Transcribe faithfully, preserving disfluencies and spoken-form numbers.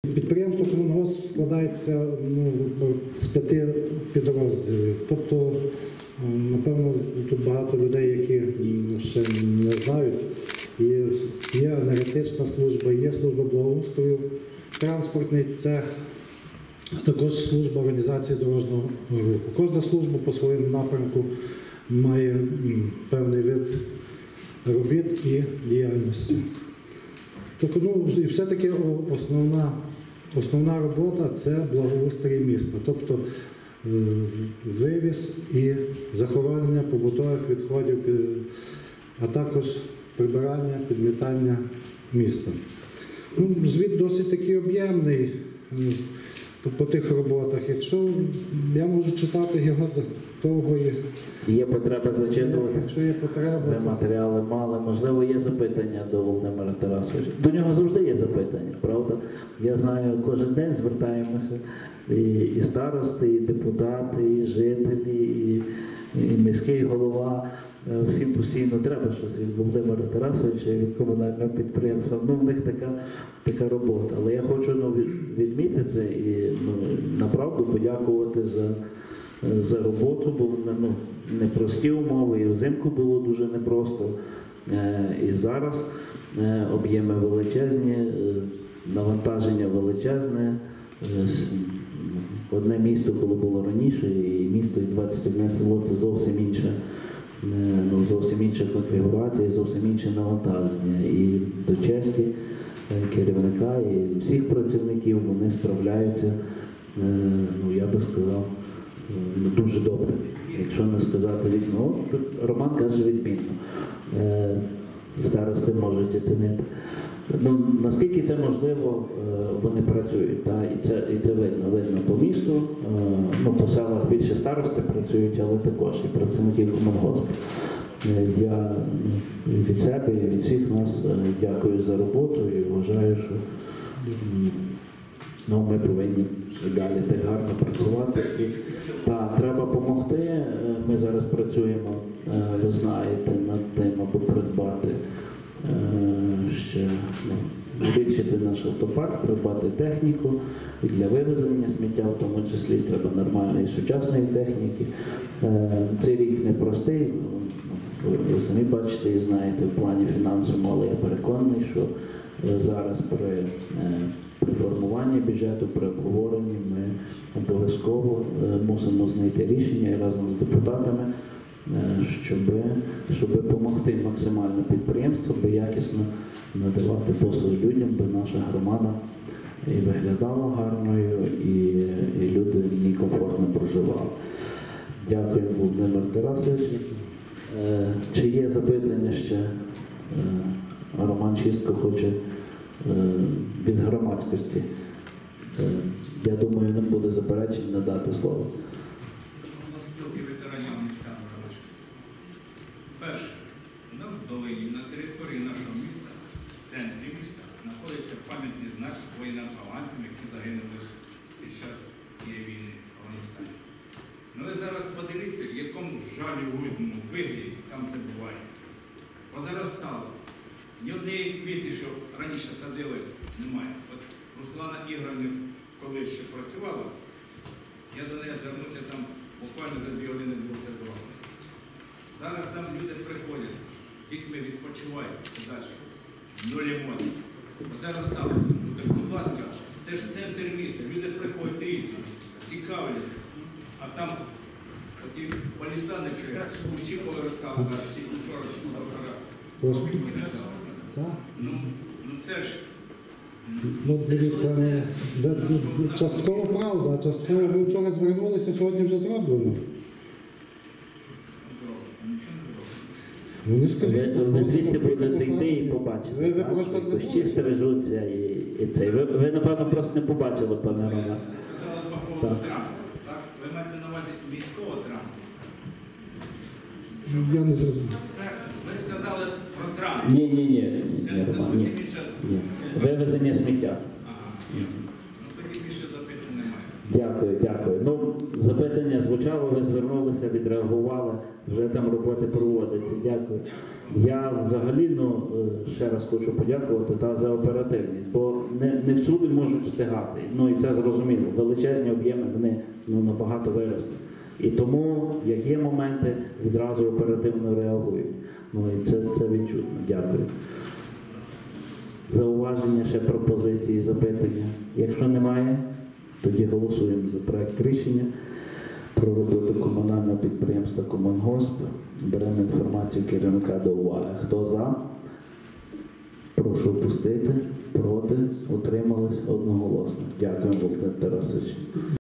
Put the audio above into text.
Підприємство «Комунгосп» складається ну, з п'яти підрозділів. Тобто, напевно, тут багато людей, які ще не знають. І є енергетична служба, є служба благоустрою, транспортний цех, а також служба організації дорожнього руху. Кожна служба по своєму напрямку має певний вид робіт і діяльності. Тобто, ну, і все-таки основна, основна робота – це благоустрій міста, тобто вивіз і захоронення побутових відходів, а також прибирання, підмітання міста. Ну, звіт досить такий об'ємний по, по тих роботах. Якщо я можу читати його довго і... Є потреба зачитувати? Якщо є потреба... Ви матеріали мали. Можливо, є запитання до Володимира Тарасовича. До нього завжди є запитання, правда? Я знаю, кожен день звертаємося і, і старости, і депутати, і жителі, і, і міський голова. Всім постійно треба щось від Володимира Тарасовича і від комунального підприємства. Ну, в них така, така робота. Але я хочу ну, відмітити і ну, направду подякувати за, за роботу, бо ну, непрості умови, і взимку було дуже непросто. І зараз об'єми величезні, навантаження величезне. Одне місто, коли було раніше, і місто, і двадцять одне село – це зовсім інше. Ну, зовсім інша конфігурація, зовсім інше навантаження. І до честі керівника і всіх працівників вони справляються, ну, я би сказав, дуже добре. Якщо не сказати відмінно, Роман каже відмінно. Старости можуть оцінити. Ну, наскільки це можливо, вони працюють, та? І, це, і це видно, видно по місту, ну, по селах більше старости працюють, але також і працівників Комунгоспу. Я від себе і від всіх нас дякую за роботу і вважаю, що ну, ми повинні далі так гарно працювати. Так, треба допомогти. Ми зараз працюємо, ви знаєте, над тим, аби придбати ще ну, збільшити наш автопарк, придбати техніку і для вивезення сміття, в тому числі треба нормальної сучасної техніки. Цей рік непростий, ви самі бачите і знаєте в плані фінансовому, але я переконаний, що зараз при, при формуванні бюджету, при обговоренні ми обов'язково мусимо знайти рішення і разом з депутатами, щоб, щоб допомогти максимально підприємству, аби якісно надавати послуги людям, аби наша громада і виглядала гарною, і, і люди в ній комфортно проживали. Дякую, Володимир Тарасович. Чи є запитання ще? Роман Чистко хоче від громадськості. Я думаю, не буде заперечень надати слово. Перше, у нас в долині, на території нашого міста, в центрі міста, знаходиться пам'ятний знак воїнам-афганцям, які загинули під час цієї війни в Афганістані. Ну ви зараз подивіться, в якому жалюгідному вигляді там це буває. Позаростало. Ні однієї квіти, що раніше садили, немає. От Руслана Ігорівна, коли ще працювала, я до неї звернувся там буквально за дві години двадцять два. Зараз там люди приходять, з дітьми відпочивають далі. Нуль емоцій. Зараз сталося. Так, будь ласка, це ж центр міста, люди приходять різні, цікавляться. А там оці палісани, кущі повиростали, всі вчора, вчора. Ну, ну це ж... Ну, дивіться, частково правда, частково ви вчора звернулися, сьогодні вже зроблено. Ну, не скажіть. Ви, ви звідси будете йти і побачите. Ви, ви просто не кущі стережуться і, і це. Ви, ви, напевно, просто не побачили, пане Роман. Ви маєте на увазі міського транспорту? Я не зрозумів. Ви сказали про транспорт. Ні, ні, ні, ні, Роман, ні. Ні. Вивезення сміття. Ага. Ну, тоді більше запитань немає. Дякую, дякую. Ну, запитання звучало, ви звернулися від відреагували, вже там роботи проводяться. Дякую. Я взагалі ну, е, ще раз хочу подякувати та, за оперативність, бо не, не всюди можуть встигати. Ну і це зрозуміло. Величезні об'єми вони ну, набагато виросли. І тому, як є моменти, відразу оперативно реагують. Ну і це, це відчутно. Дякую. Зауваження, ще пропозиції, запитання. Якщо немає, тоді голосуємо за проект рішення про роботу комунального підприємства Комунгосп. Беремо інформацію керівника до уваги. Хто за? Прошу опустити. Проти? Утримались одноголосно. Дякую, Володимир Тарасович.